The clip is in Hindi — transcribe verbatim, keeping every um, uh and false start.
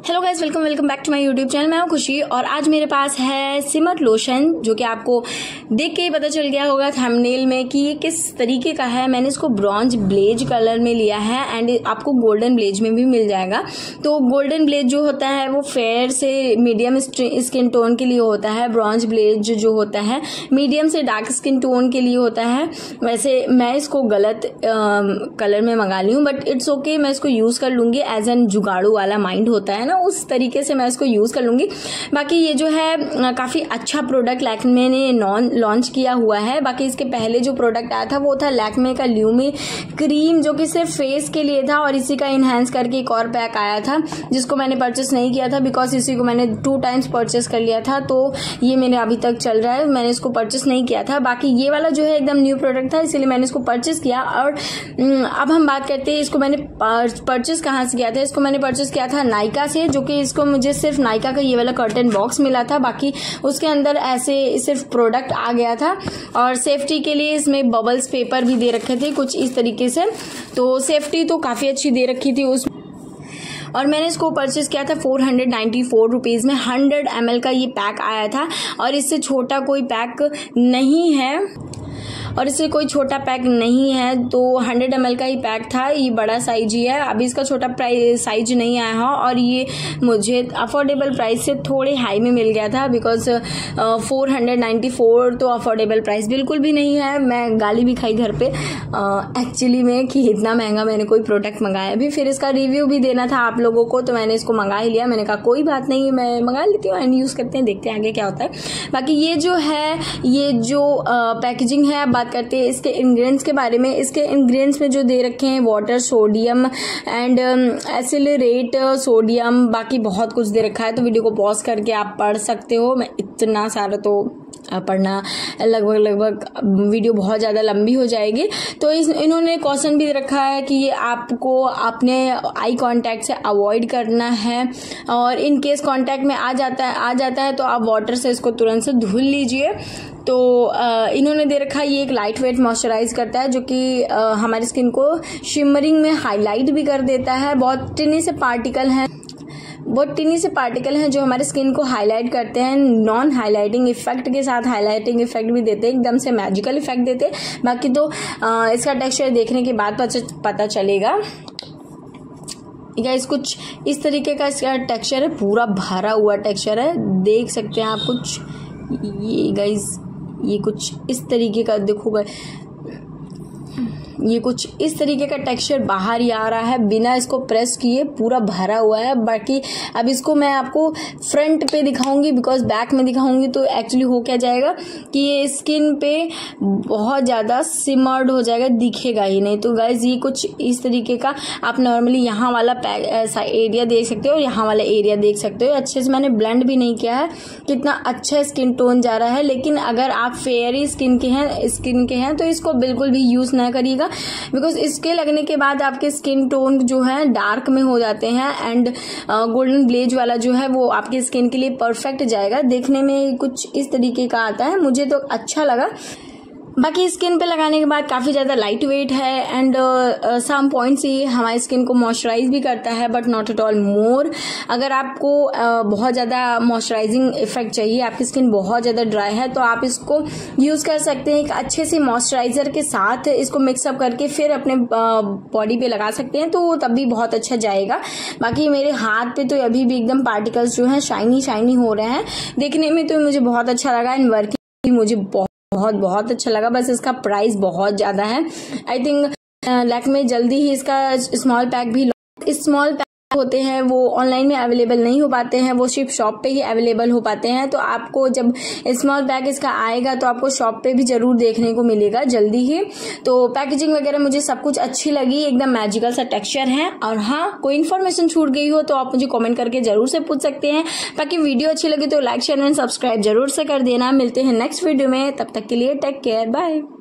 Hello guys, welcome welcome back to my YouTube channel. मैं हूं खुशी और आज मेरे पास है सिमर लोशन, जो कि आपको देख के ही पता चल गया होगा थंबनेल में कि ये किस तरीके का है। मैंने इसको ब्रॉन्ज ब्लेज कलर में लिया है एंड आपको गोल्डन ब्लेज में भी मिल जाएगा। तो गोल्डन ब्लेज जो होता है वो फेयर से मीडियम स्किन टोन के लिए होता है। ब्रॉन्ज ब्लेज जो होता है मीडियम से डार्क स्किन टोन के लिए होता है। वैसे मैं इसको गलत कलर में मंगा ली हूँ, बट इट्स ओके, मैं इसको यूज कर लूंगी। एज एन जुगाड़ू वाला माइंड होता है ना, उस तरीके से मैं इसको यूज कर लूंगी। बाकी ये जो है काफी अच्छा प्रोडक्ट लैक्मे ने नॉन लॉन्च किया हुआ है। बाकी इसके पहले जो प्रोडक्ट आया था वो था लैक्मे का ल्यूमी क्रीम, जो कि सिर्फ फेस के लिए था, और इसी का इनहेंस करके एक और पैक आया था जिसको मैंने परचेस नहीं किया था बिकॉज इसी को मैंने टू टाइम्स परचेस कर लिया था। तो ये मेरे अभी तक चल रहा है, मैंने इसको परचेस नहीं किया था। बाकी ये वाला जो है एकदम न्यू प्रोडक्ट था, इसीलिए मैंने इसको परचेस किया। और अब हम बात करते हैं इसको मैंने परचेस कहाँ से किया था। इसको मैंने परचेस किया था नायका से, जो कि इसको मुझे सिर्फ नायका का ये वाला कर्टन बॉक्स मिला था। बाकी उसके अंदर ऐसे सिर्फ प्रोडक्ट आ गया था, और सेफ्टी के लिए इसमें बबल्स पेपर भी दे रखे थे कुछ इस तरीके से। तो सेफ्टी तो काफ़ी अच्छी दे रखी थी उस और मैंने इसको परचेस किया था four hundred ninety four rupees में। हंड्रेड एम एल का ये पैक आया था, और इससे छोटा कोई पैक नहीं है और इससे कोई छोटा पैक नहीं है। तो हंड्रेड एम एल का ही पैक था, ये बड़ा साइज ही है। अभी इसका छोटा प्राइस साइज नहीं आया है, और ये मुझे अफोर्डेबल प्राइस से थोड़े हाई में मिल गया था because four hundred ninety four तो अफोर्डेबल प्राइस बिल्कुल भी नहीं है। मैं गाली भी खाई घर पे एक्चुअली uh, में कि इतना महंगा मैंने कोई प्रोडक्ट मंगाया भी। फिर इसका रिव्यू भी देना था आप लोगों को, तो मैंने इसको मंगा ही लिया। मैंने कहा कोई बात नहीं, मैं मंगा लेती हूँ एंड यूज़ करते हैं, देखते हैं आगे क्या होता है। बाकी ये जो है ये जो पैकेजिंग है, बात करते हैं इसके इंग्रेडिएंट्स के बारे में। इसके इंग्रेडिएंट्स में जो दे रखे हैं water, sodium and acrylate sodium, बाकी बहुत कुछ दे रखा है। तो वीडियो को पॉज करके आप पढ़ सकते हो। मैं इतना सारा तो पढ़ना लगभग लगभग वीडियो बहुत ज़्यादा लंबी हो जाएगी। तो इस इन्होंने क्वेश्चन भी रखा है कि ये आपको अपने आई कांटेक्ट से अवॉइड करना है, और इन केस कांटेक्ट में आ जाता है आ जाता है तो आप वाटर से इसको तुरंत से धुल लीजिए। तो आ, इन्होंने दे रखा है ये एक लाइट वेट मॉइस्चराइज करता है, जो कि हमारी स्किन को शिमरिंग में हाईलाइट भी कर देता है। बहुत टिनी से पार्टिकल हैं बहुत टिनी से पार्टिकल हैं जो हमारे स्किन को हाईलाइट करते हैं, नॉन हाईलाइटिंग इफेक्ट के साथ हाईलाइटिंग इफेक्ट भी देते हैं, एकदम से मैजिकल इफेक्ट देते हैं। बाकी तो आ, इसका टेक्सचर देखने के बाद पता चलेगा। गाइस कुछ इस तरीके का इसका टेक्सचर है, पूरा भरा हुआ टेक्सचर है, देख सकते हैं आप। कुछ ये गाइस ये कुछ इस तरीके का देखो, ये कुछ इस तरीके का टेक्सचर बाहर ही आ रहा है बिना इसको प्रेस किए, पूरा भरा हुआ है। बाकी अब इसको मैं आपको फ्रंट पे दिखाऊंगी बिकॉज बैक में दिखाऊंगी तो एक्चुअली हो क्या जाएगा कि ये स्किन पे बहुत ज़्यादा सिमर्ड हो जाएगा, दिखेगा ही नहीं। तो गाइज ये कुछ इस तरीके का आप नॉर्मली यहाँ वाला एरिया देख सकते हो और यहाँ वाला एरिया देख सकते हो। अच्छे से मैंने ब्लेंड भी नहीं किया है, कितना अच्छा स्किन टोन जा रहा है। लेकिन अगर आप फेयरी स्किन के हैं स्किन के हैं तो इसको बिल्कुल भी यूज़ ना करिएगा, बिकॉज इसके लगने के बाद आपके स्किन टोन जो है डार्क में हो जाते हैं, एंड गोल्डन ब्लेज वाला जो है वो आपकी स्किन के लिए परफेक्ट जाएगा। देखने में कुछ इस तरीके का आता है, मुझे तो अच्छा लगा। बाकी स्किन पे लगाने के बाद काफ़ी ज़्यादा लाइट वेट है, एंड सम पॉइंट्स ये हमारी स्किन को मॉइस्चराइज भी करता है, but not at all more. अगर आपको uh, बहुत ज़्यादा मॉइस्चराइजिंग इफेक्ट चाहिए, आपकी स्किन बहुत ज़्यादा ड्राई है, तो आप इसको यूज़ कर सकते हैं एक अच्छे से मॉइस्चराइज़र के साथ। इसको मिक्सअप करके फिर अपने बॉडी पे लगा सकते हैं, तो तब भी बहुत अच्छा जाएगा। बाकी मेरे हाथ पे तो अभी भी एकदम पार्टिकल्स जो हैं शाइनी शाइनी हो रहे हैं, देखने में तो मुझे बहुत अच्छा लगा, एंड वर्किंग भी मुझे बहुत बहुत बहुत अच्छा लगा। बस इसका प्राइस बहुत ज़्यादा है। आई थिंक लैक्मे जल्दी ही इसका स्मॉल पैक भी स्मॉल पैक होते हैं वो ऑनलाइन में अवेलेबल नहीं हो पाते हैं, वो सिर्फ शॉप पे ही अवेलेबल हो पाते हैं। तो आपको जब स्मॉल पैक इसका आएगा तो आपको शॉप पे भी जरूर देखने को मिलेगा जल्दी ही। तो पैकेजिंग वगैरह मुझे सब कुछ अच्छी लगी, एकदम मैजिकल सा टेक्सचर है। और हाँ, कोई इन्फॉर्मेशन छूट गई हो तो आप मुझे कॉमेंट करके जरूर से पूछ सकते हैं। बाकी वीडियो अच्छी लगी तो लाइक शेयर एंड सब्सक्राइब जरूर से कर देना। मिलते हैं नेक्स्ट वीडियो में, तब तक के लिए टेक केयर, बाय।